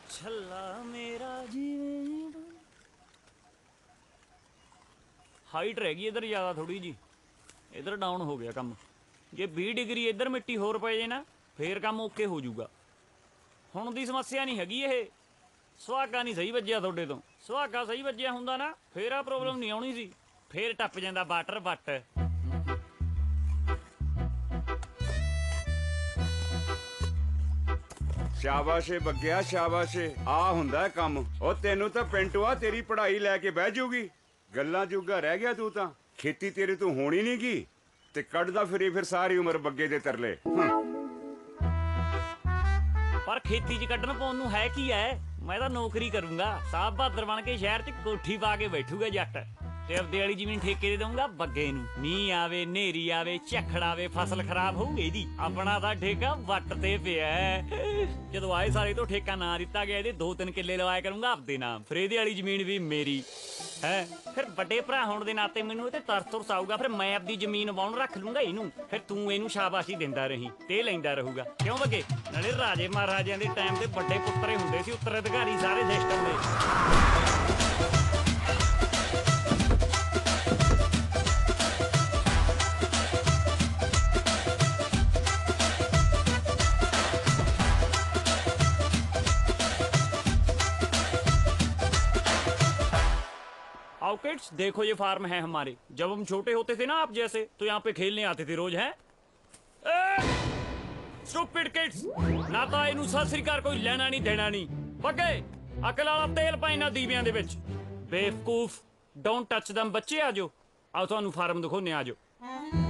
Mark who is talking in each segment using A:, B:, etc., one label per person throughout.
A: छल्ला मेरा जीवन। हाइट रह गई इधर ज़्यादा थोड़ी जी, इधर डाउन हो गया कम। जे 20 डिग्री इधर मिट्टी होर पै जे ना फिर काम ओके हो जूगा। हुण दी समस्या नहीं हैगी ये, सुहागा नहीं सही वज्जिया तुहाडे तो। सुहागा सही वज्जिया हुंदा ना फिर आ प्रॉब्लम नहीं आउणी सी, फिर टप जांदा वाटर बट।
B: शाबाश ਏ ਬੱਗਿਆ शाबाश ਆ ਹੁੰਦਾ ਕੰਮ। ਉਹ ਤੈਨੂੰ ਤਾਂ ਪਿੰਟੂ ਆ ਤੇਰੀ ਪੜ੍ਹਾਈ ਲੈ ਕੇ ਬਹਿ ਜੂਗੀ, ਗੱਲਾਂ ਜੋਗਾ ਰਹਿ ਗਿਆ ਤੂੰ ਤਾਂ। ਖੇਤੀ ਤੇਰੇ ਤੋਂ ਹੋਣੀ ਨਹੀਂ ਗੀ ਤੇ ਕੱਢਦਾ ਫਿਰੇ ਫਿਰ ਸਾਰੀ ਉਮਰ ਬੱਗੇ ਦੇ ਤਰਲੇ।
A: पर खेती च कड्ढण पाउण नूं है की है, मैं तो नौकरी करूंगा। साहब बहादुर बन के शहर च कोठी पा के बैठूगा जट ते अपने वाली जमीन ठेके दे दूंगा बग्गे नूं। मींह आवे नेरी आवे झक्खड़ आवे फसल खराब होऊगी इहदी, अपना तां ठेका वट ते पिया जदों आए साले तो ठेका ना दिता गया इहदे 2-3 किल्ले लवाया करूंगा आपदे नाम, फिर इहदे वाली जमीन भी मेरी है। फिर बड़े भरा होने के नाते मैनू इहते तरस आऊगा, फिर मैं अपनी जमीन वाउण रख लूंगा इनू, फिर तू इनू शाबाशी दिंदा रही ते लैंदा रहूगा। क्यों बगे नाले राजे महाराजिਆਂ ਦੇ टाइम ते बड़े पुत्तरे हुंदे सी, उत्तराधिकारी सारे सिस्टम दे। आओ किड्स देखो ये फार्म है हमारे। जब हम छोटे होते थे ना आप जैसे, तो यहाँ पे खेलने आते थे रोज। हैं स्टूपिड किड्स, ना तो इनू सत श्री अकाल कोई लेना नहीं देना नहीं। बगे अकल वाला तेल पाई ना दीवियां दे विच। बेवकूफ, डोंट टच दम बच्चे। आ जाओ आओ तुहानू फार्म दिखाने, आ जाओ।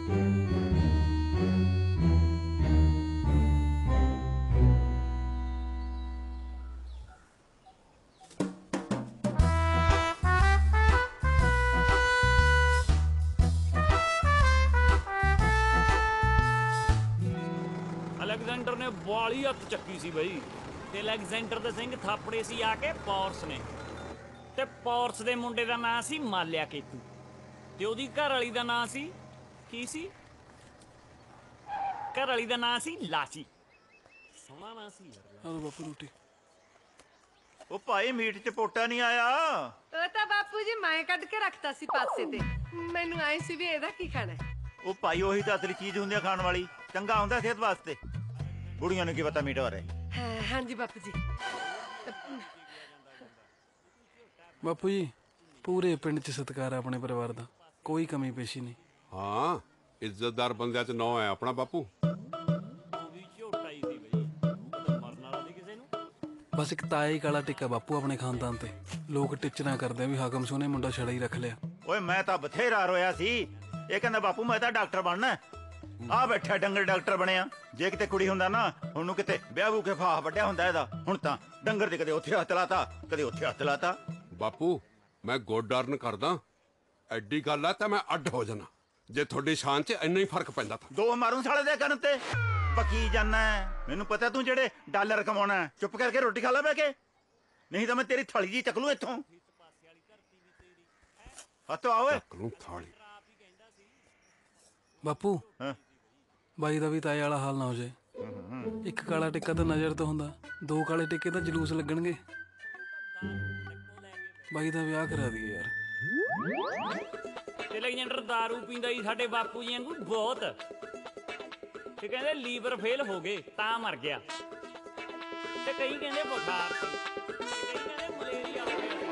A: ਅਲੈਗਜ਼ੈਂਡਰ ਨੇ ਬਾਲੀ ਹੱਥ ਚੱਕੀ ਸੀ ਬਈ, ਤੇ ਅਲੈਗਜ਼ੈਂਡਰ ਦੇ ਸਿੰਘ ਥਾਪੜੇ ਸੀ ਆ ਕੇ ਪੌਰਸ ਨੇ, ਤੇ ਪੌਰਸ ਦੇ ਮੁੰਡੇ ਦਾ ਨਾਂ ਸੀ ਮਾਲਿਆ ਕੇਤੂ, ਤੇ ਉਹਦੀ ਘਰ ਵਾਲੀ ਦਾ ਨਾਂ ਸੀ ਕੀ ਸੀ? ਘਰ ਵਾਲੀ ਦਾ ਨਾਂ ਸੀ ਲਾਚੀ। ਸੋਹਣਾ ਨਾਂ ਸੀ ਯਾਰ।
C: ਆਹ ਬਾਪੂ ਰੋਟੀ।
D: ਉਹ ਭਾਈ ਮੀਟ ਚ ਪੋਟਾ ਨਹੀਂ ਆਇਆ।
E: ਉਹ ਤਾਂ ਬਾਪੂ ਜੀ ਮੈਂ ਕੱਢ ਕੇ ਰੱਖਤਾ ਸੀ ਪਾਸੇ ਤੇ, ਮੈਨੂੰ ਆਈ ਸੀ ਵੀ ਇਹਦਾ ਕੀ ਖਾਣਾ।
D: ਉਹ ਭਾਈ ਉਹੀ ਤਾਂ ਅਸਲੀ ਚੀਜ਼ ਹੁੰਦੀ ਆ ਖਾਣ ਵਾਲੀ, ਚੰਗਾ ਹੁੰਦਾ ਸਿਹਤ ਵਾਸਤੇ। ਬੁੜੀਆਂ ਨੂੰ ਕੀ ਪਤਾ ਮੀਟ ਬਾਰੇ।
E: ਹਾਂਜੀ ਬਾਪੂ ਜੀ।
C: ਬਾਪੂ ਜੀ ਪੂਰੇ ਪਿੰਡ 'ਚ ਸਤਿਕਾਰ ਆ ਆਪਣੇ ਪਰਿਵਾਰ ਦਾ, ਕੋਈ ਕਮੀ ਪੇਸ਼ੀ ਨਹੀਂ।
F: ਹਾਂ ਇੱਜ਼ਤਦਾਰ ਬੰਦਿਆਂ 'ਚ ਨਾਂ ਹੈ ਆਪਣਾ ਬਾਪੂ।
A: ਉਹਦੀ ਝੋਟਾ ਹੀ ਸੀ ਬਈ, ਮਰਨ ਵਾਲਾ ਸੀ ਕਿਸੇ ਨੂੰ।
C: ਬਸ ਇੱਕ ਤਾਇਆ ਹੀ ਕਾਲਾ ਟਿੱਕਾ ਬਾਪੂ ਆਪਣੇ ਖਾਨਦਾਨ ਤੇ। ਲੋਕ ਟਿੱਚਰਾਂ ਕਰਦੇ ਵੀ ਹਾਕਮ ਸੋਨੇ ਮੁੰਡਾ ਛੜਾ ਹੀ ਰੱਖ ਲਿਆ।
D: ਓਏ ਮੈਂ ਤਾਂ ਬਥੇਰਾ ਰੋਇਆ ਸੀ, ਇਹ ਕਹਿੰਦਾ ਬਾਪੂ ਮੈਂ ਤਾਂ ਡਾਕਟਰ ਬਣਨਾ। ਆ ਬੈਠਾ ਡੰਗਰ ਡਾਕਟਰ ਬਣਿਆ। ਜੇ ਕਿਤੇ ਕੁੜੀ ਹੁੰਦਾ ਨਾ ਉਹਨੂੰ ਕਿਤੇ ਵਿਆਹ ਵੂ ਕੇ ਫਾਹ ਵੱਡਿਆ ਹੁੰਦਾ ਇਹਦਾ। ਹੁਣ ਤਾਂ ਡੰਗਰ ਦੇ ਕਦੇ ਉੱਥੇ ਹੱਥ ਲਾਤਾ ਕਦੇ ਉੱਥੇ ਹੱਥ ਲਾਤਾ।
F: ਬਾਪੂ ਮੈਂ ਗੁੱਡ ਅਰਨ ਕਰਦਾ, ਐਡੀ ਗੱਲ ਆ ਤਾਂ ਮੈਂ ਅੱਡ ਹੋ ਜਾਣਾ ਜੇ ਤੁਹਾਡੀ ਸ਼ਾਨ 'ਚ ਇੰਨਾ ਹੀ ਫਰਕ ਪੈਂਦਾ ਤਾਂ।
D: ਦੋ ਮਾਰੂ ਸਾਲੇ ਦੇ ਕੰਨ ਤੇ ਪਕੀ ਜਾਨਾ। ਮੈਨੂੰ ਪਤਾ ਤੂੰ ਜਿਹੜੇ ਡਾਲਰ ਕਮਾਉਣਾ, ਚੁੱਪ ਕਰਕੇ ਰੋਟੀ ਖਾ ਲੈ ਬਹਿ ਕੇ, ਨਹੀਂ ਤਾਂ ਮੈਂ ਤੇਰੀ ਥਾਲੀ ਜੀ ਚੱਕ ਲੂ ਇੱਥੋਂ। ਹੱਥੋਂ ਆਓਏ
F: ਚੱਕ ਲੂੰ ਥਾਲੀ।
C: ਬਾਪੂ
D: ਹਾਂ
C: ਬਾਈ ਦਾ ਵੀ ਤਾਏ ਵਾਲਾ ਹਾਲ ਨਾ ਹੋ ਜਾਏ। ਇੱਕ ਕਾਲਾ ਟਿੱਕਾ ਤਾਂ ਨਜ਼ਰ ਤੋਂ ਹੁੰਦਾ, ਦੋ ਕਾਲੇ ਟਿੱਕੇ ਤਾਂ ਜਲੂਸ ਲੱਗਣਗੇ। ਬਾਈ ਦਾ ਵਿਆਹ ਕਰਾ ਦਈਏ ਯਾਰ।
A: ਤੇ ਅਲੈਗਜ਼ੈਂਡਰ ਦਾਰੂ ਪੀਂਦਾ ਸੀ ਸਾਡੇ ਬਾਪੂ ਜੀ ਵਾਂਗੂ ਬਹੁਤ, ਤੇ ਕਹਿੰਦੇ ਲੀਵਰ ਫੇਲ ਹੋ ਗਏ ਤਾਂ ਮਰ ਗਿਆ, ਤੇ ਕਈ ਕਹਿੰਦੇ ਬੁਖਾਰ ਸੀ, ਤੇ ਕਈ ਕਹਿੰਦੇ ਮਲੇਰੀਆ ਹੋ ਗਿਆ।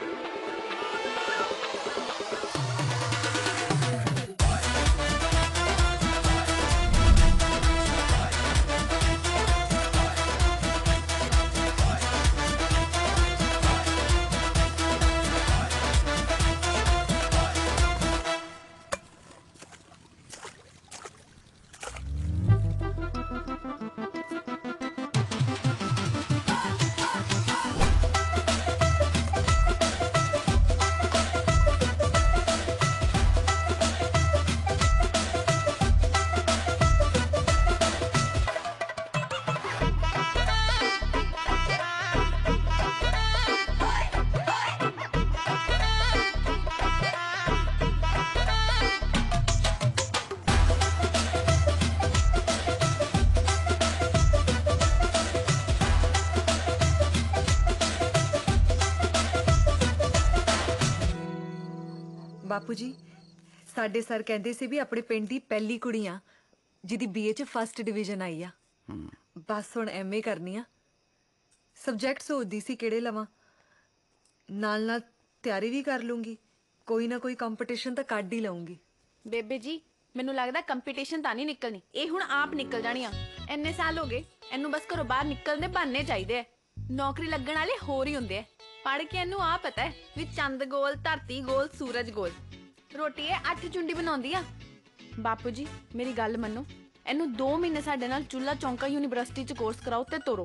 G: ਬਾਪੂ ਜੀ ਸਾਡੇ ਸਰ ਕਹਿੰਦੇ ਸੀ ਵੀ ਆਪਣੇ ਪਿੰਡ ਦੀ ਪਹਿਲੀ ਕੁੜੀ ਆ ਜਿਹਦੀ ਬੀਏ ਚ ਫਸਟ ਡਿਵੀਜ਼ਨ ਆਈ ਆ। ਬਸ ਹੁਣ ਐਮਏ ਕਰਨੀ ਆ। ਸਬਜੈਕਟ ਸੋਚਦੀ ਸੀ ਕਿਹੜੇ ਲਵਾਂ, ਨਾਲ ਨਾਲ ਤਿਆਰੀ ਵੀ ਕਰ ਲੂੰਗੀ, ਕੋਈ ਨਾ ਕੋਈ ਕੰਪੀਟੀਸ਼ਨ ਤਾਂ ਕੱਢ ਹੀ ਲਵਾਂਗੀ।
H: ਬੇਬੇ ਜੀ ਮੈਨੂੰ ਲੱਗਦਾ ਕੰਪੀਟੀਸ਼ਨ ਤਾਂ ਨਹੀਂ ਨਿਕਲਣੀ, ਇਹ ਹੁਣ ਆਪ ਨਿਕਲ ਜਾਣੀ ਆ। ਇੰਨੇ ਸਾਲ ਹੋ ਗਏ ਇਹਨੂੰ, ਬਸ ਘਰੋਂ ਬਾਹਰ ਨਿਕਲਣ ਦੇ ਬਹਾਨੇ ਚਾਹੀਦੇ ਐ। ਨੌਕਰੀ ਲੱਗਣ ਵਾਲੇ ਹੋਰ ਹੀ ਹੁੰਦੇ ਐ। ਪੜ੍ਹ ਕੇ ਇਹਨੂੰ ਆ ਪਤਾ ਹੈ ਵੀ ਚੰਦ ਗੋਲ, ਧਰਤੀ ਗੋਲ, ਸੂਰਜ ਗੋਲ। ਰੋਟੀ ਇਹ 8 ਚੁੰਡੀ ਬਣਾਉਂਦੀ ਆ। ਬਾਪੂ ਜੀ ਮੇਰੀ ਗੱਲ ਮੰਨੋ, ਇਹਨੂੰ 2 ਮਹੀਨੇ ਸਾਡੇ ਨਾਲ ਚੁੱਲਾ ਚੌਂਕਾ ਯੂਨੀਵਰਸਿਟੀ ਚ ਕੋਰਸ ਕਰਾਓ ਤੇ ਤੋਰੋ।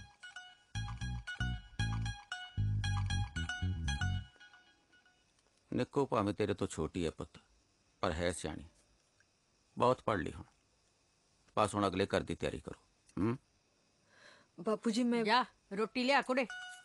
I: ਨਿੱਕੋ ਭਾਵੇਂ ਤੇਰੇ ਤੋਂ ਛੋਟੀ ਹੈ ਪੁੱਤ, ਪਰ ਹੈ ਸਿਆਣੀ। ਬਹੁਤ ਪੜ੍ਹ ਲਈ ਹੁਣ, ਬਸ ਹੁਣ ਅਗਲੇ ਘਰ ਦੀ ਤਿਆਰੀ ਕਰੋ।
G: ਬਾਪੂ ਜੀ ਮੈਂ
E: ਜਾ ਰੋਟੀ ਲਿਆ ਕੁੜੇ।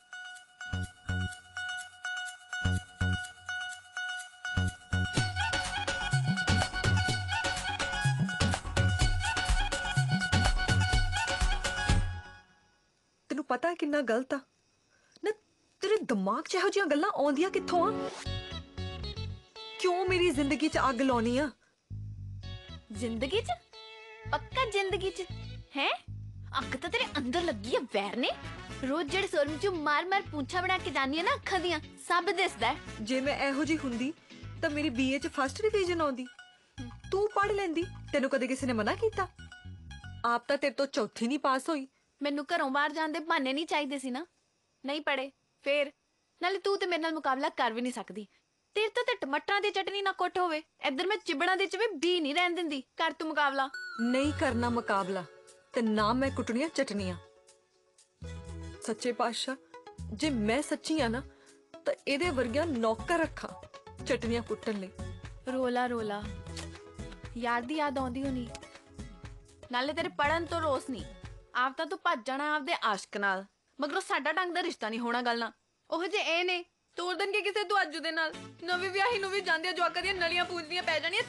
G: ਤੈਨੂੰ ਪਤਾ ਕਿੰਨਾ ਗਲਤ ਆ ਨਾ, ਤੇਰੇ ਦਿਮਾਗ 'ਚ ਇਹੋ ਜਿਹੀਆਂ ਗੱਲਾਂ ਆਉਂਦੀਆਂ ਕਿੱਥੋਂ ਆ? ਕਿਉਂ ਮੇਰੀ ਜ਼ਿੰਦਗੀ 'ਚ ਅੱਗ ਲਾਉਣੀ ਆ?
H: ਜ਼ਿੰਦਗੀ ਚ ਪੱਕਾ ਜ਼ਿੰਦਗੀ ਚ ਹੈ ਅੱਗ ਤਾਂ ਤੇਰੇ ਅੰਦਰ ਲੱਗੀ ਆ ਵੈਰ ਨੇ। ਰੋਜ਼ ਜਿਹੜੇ ਸ਼ੋਰੂਮ ਚ ਮਾਰ ਪੂੰਛਾਂ ਬਣਾ ਕੇ ਜਾਨੀ ਆ ਨਾ, ਅੱਖਾਂ ਦੀਆਂ ਸਭ ਦਿਸਦਾ ਹੈ।
G: ਜੇ ਮੈਂ ਇਹੋ ਜਿਹੀ ਹੁੰਦੀ ਤਾਂ ਮੇਰੀ ਬੀਏ 'ਚ ਫਸਟ ਡਿਵੀਜ਼ਨ ਆਉਂਦੀ। ਤੂੰ ਪੜ੍ਹ ਲੈਂਦੀ, ਤੈਨੂੰ ਕਦੇ ਕਿਸੇ ਨੇ ਮਨਾ ਕੀਤਾ? ਆਪ ਤਾਂ ਤੇਰੇ ਤੋਂ ਚੌਥੀ ਨਹੀਂ ਪਾਸ ਹੋਈ।
H: ਮੈਨੂੰ ਘਰੋਂ ਬਾਹਰ ਜਾਣ ਦੇ ਬਹਾਨੇ ਨਹੀਂ ਚਾਹੀਦੇ ਸੀ ਨਾ। ਨਹੀਂ ਪੜੇ ਫੇਰ ਨਾਲੇ ਤੂੰ ਤੇ ਮੇਰੇ ਨਾਲ ਮੁਕਾਬਲਾ ਕਰ ਵੀ ਨਹੀਂ ਸਕਦੀ। ਤੇਰੇ ਤੋਂ ਤੇ ਟਮਾਟਰਾਂ ਦੀ ਚਟਨੀ ਨਾ ਕੁੱਟ ਹੋਵੇ, ਇੱਧਰ ਮੈਂ ਚਿਬੜਾਂ ਦੇ ਚ ਵੀ ਬੀ ਨਹੀਂ ਰਹਿਣ ਦਿੰਦੀ। ਕਰ ਤੂੰ ਮੁਕਾਬਲਾ।
G: ਨਹੀਂ ਕਰਨਾ ਮੁਕਾਬਲਾ ਤੇ ਨਾ ਮੈਂ ਕੁੱਟਣੀਆਂ ਚਟਨੀਆਂ। ਸੱਚੇ ਪਾਤਸ਼ਾਹ, ਜੇ ਮੈਂ ਸੱਚੀ ਆ ਨਾ ਤਾਂ ਇਹਦੇ ਵਰਗੀਆਂ ਨੌਕਰ ਰੱਖਾਂ ਚਟਨੀਆਂ ਕੁੱਟਣ ਲਈ।
H: ਰੋਲਾ ਯਾਰ ਦੀ ਯਾਦ ਆਉਂਦੀ ਹੋਣੀ। ਨਾਲੇ ਤੇਰੇ ਪੜਨ ਤੋਂ ਰੋਸ ਨਹੀਂ, ਆਪ ਤਾਂ ਤੂੰ ਭੱਜ ਜਾਣਾ ਆਪਦੇ ਆਸ਼ਕ ਨਾਲ, ਮਗਰੋਂ ਸਾਡਾ ਢੰਗ ਦਾ ਰਿਸ਼ਤਾ ਨਹੀਂ ਹੋਣਾ। ਗੱਲ ਨਾ ਉਹ ਜੇ ਇਹ ਨੇ ਤੋੜ ਦੇਣਗੇ ਕਿਸੇ ਤੂੰ ਅੱਜ ਦੇ ਨਾਲ। ਨਵੀਂ ਵਿਆਹੀ ਨੂੰ ਵੀ ਜਾਂਦੇ ਜਵਾਕਾਂ ਦੀਆਂ ਨਲੀਆਂ ਪੂੰਝਦੀਆਂ ਪੈ ਜਾਣੀਆਂ।